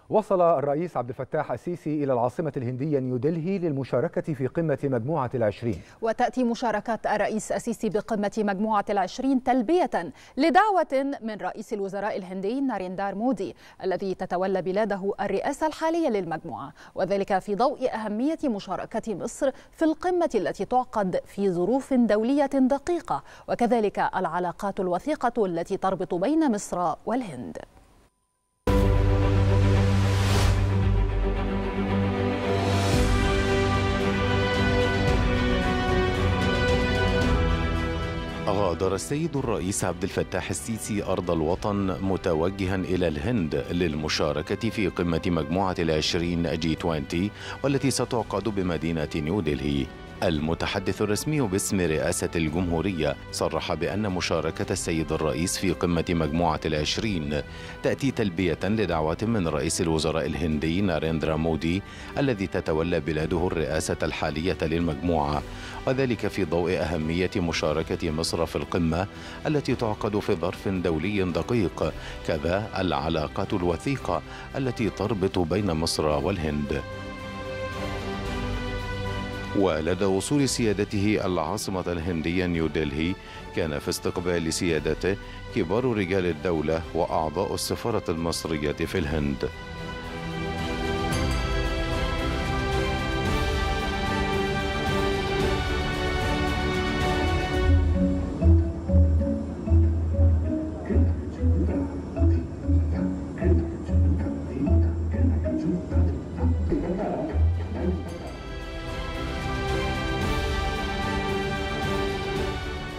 وصل الرئيس عبد الفتاح السيسي إلى العاصمة الهندية نيودلهي للمشاركة في قمة مجموعة العشرين. وتأتي مشاركة الرئيس السيسي بقمة مجموعة العشرين تلبية لدعوة من رئيس الوزراء الهندي ناريندر مودي الذي تتولى بلاده الرئاسة الحالية للمجموعة، وذلك في ضوء أهمية مشاركة مصر في القمة التي تعقد في ظروف دولية دقيقة، وكذلك العلاقات الوثيقة التي تربط بين مصر والهند. غادر السيد الرئيس عبد الفتاح السيسي أرض الوطن متوجها إلى الهند للمشاركة في قمة مجموعة العشرين G20 والتي ستعقد بمدينة نيودلهي. المتحدث الرسمي باسم رئاسة الجمهورية صرح بأن مشاركة السيد الرئيس في قمة مجموعة العشرين تأتي تلبية لدعوة من رئيس الوزراء الهندي ناريندرا مودي الذي تتولى بلاده الرئاسة الحالية للمجموعة، وذلك في ضوء أهمية مشاركة مصر في القمة التي تعقد في ظرف دولي دقيق، كذا العلاقات الوثيقة التي تربط بين مصر والهند. ولدى وصول سيادته العاصمة الهندية نيودلهي كان في استقبال سيادته كبار رجال الدولة وأعضاء السفارة المصرية في الهند.